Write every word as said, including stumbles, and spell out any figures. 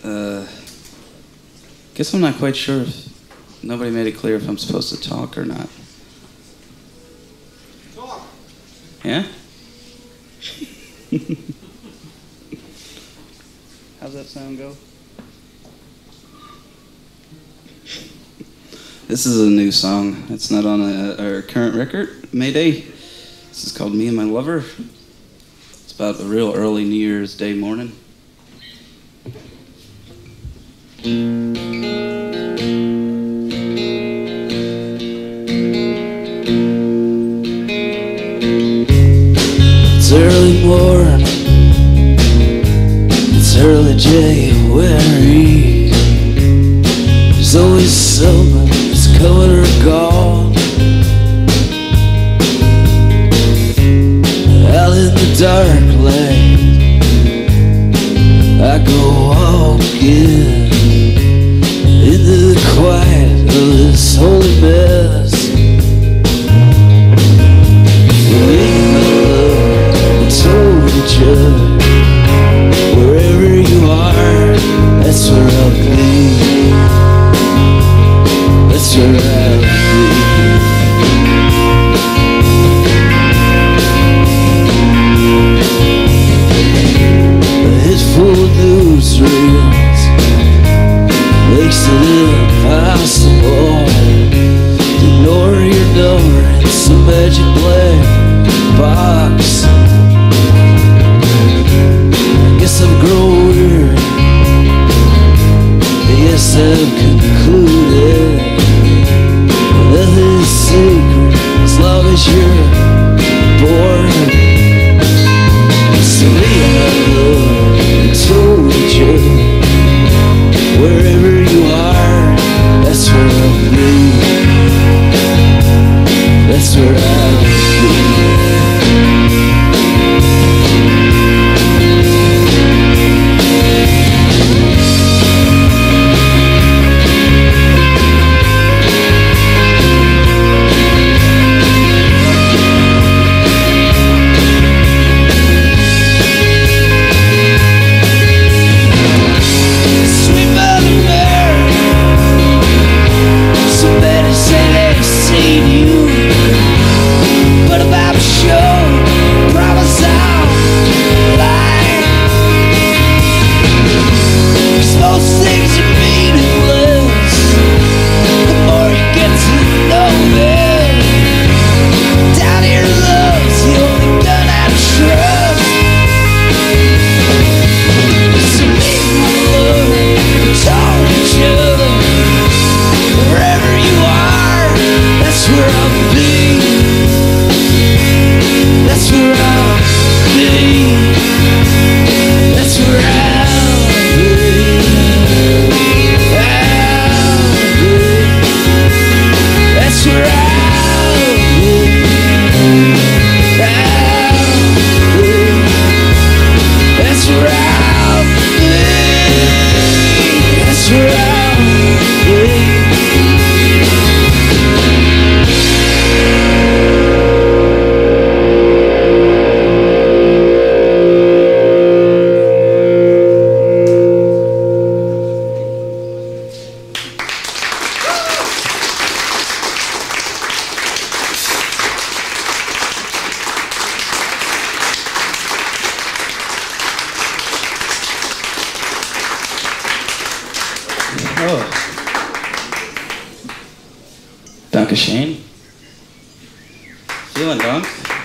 Uh, guess I'm not quite sure if nobody made it clear if I'm supposed to talk or not. Talk. Yeah? How's that sound go? This is a new song. It's not on a, our current record, Mayday. This is called Me and My Lover. It's about a real early New Year's Day morning. It's early morning, it's early January. There's always someone that's coming or gone. Out in the dark lane, I go walking into the quiet of this holy mess. Told each other, wherever you are, that's where I'll be. That's where I'll be. A head full of newsreels makes it impossible to ignore your number in some magic black box. I'm growing, yes I've concluded nothing is secret as long as you're born. So me and my love, we told each other, wherever you are, that's where I'll be. That's where I'll be. Oh. Danke schön. Vielen Dank.